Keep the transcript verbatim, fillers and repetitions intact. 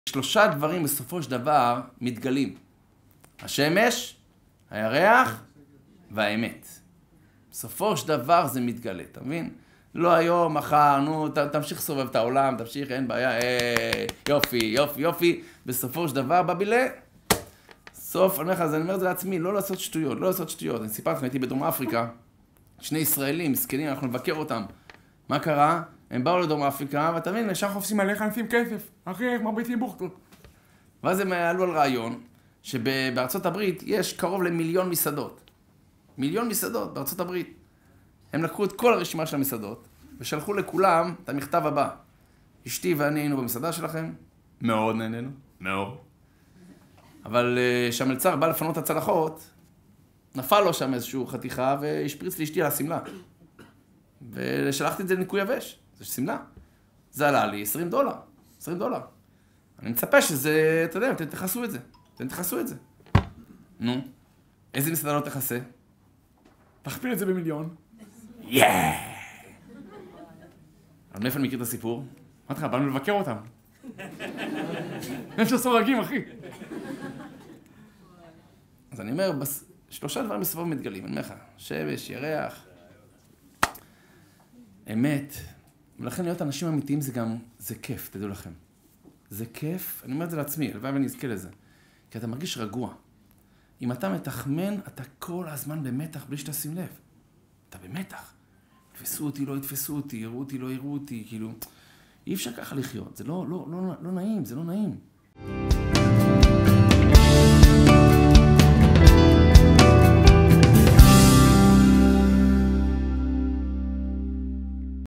שלושה דברים בסופו של דבר מתגלים. השמש, הירח והאמת. בסופו של דבר זה מתגלה, אתה מבין? לא היום, מחר, נו, ת, תמשיך לסובב את העולם, תמשיך, אין בעיה, אה, יופי, יופי, יופי. בסופו של דבר, בבילה, סוף, אני אומר לך, אז אני אומר את זה לעצמי, לא לעשות שטויות, לא לעשות שטויות. אני סיפרתי לכם, הייתי בדרום אפריקה, שני ישראלים, מסכנים, אנחנו נבקר אותם. מה קרה? הם באו לדרום אפריקה, ואתה מבין, ישר חופשים עליך, נשים כסף. אחי, מרביצים בוכטות. ואז הם עלו על רעיון, שבארצות הברית יש קרוב למיליון מסעדות. מיליון מסעדות בארצות הברית. הם לקחו את כל הרשימה של המסעדות, ושלחו לכולם את המכתב הבא. אשתי ואני היינו במסעדה שלכם, מאוד נהנינו, מאוד. אבל כשהמלצר בא לפנות את הצלחות, נפל לו שם איזושהי חתיכה, והשפריץ לאשתי על הסמלה. ושלחתי את זה לניקוי יבש, זה סמלה. זה עלה לי עשרים דולר, עשרים דולר. אני מצפה שזה, אתה יודע, אתם תכסו את זה, אתם תכסו את זה. נו, איזה מסעדה לא תכסה? תכפיל את זה במיליון. יאה! אבל מאיפה אני מכיר את הסיפור? אמרתי לך, באנו לבקר אותם. הם שסורגים, אחי. אז אני אומר, שלושה דברים בסופו מתגלים, אני אומר לך, שמש, ירח, אמת. ולכן להיות אנשים אמיתיים זה גם, זה כיף, תדעו לכם. זה כיף, אני אומר את זה לעצמי, הלוואי ואני אזכה לזה. כי אתה מרגיש רגוע. אם אתה מתחמן, אתה כל הזמן במתח בלי שתשים לב. אתה במתח. תפסו אותי, לא יתפסו אותי, יראו אותי, לא יראו אותי, כאילו... אי אפשר ככה לחיות, זה לא, לא, לא, לא נעים, זה לא נעים.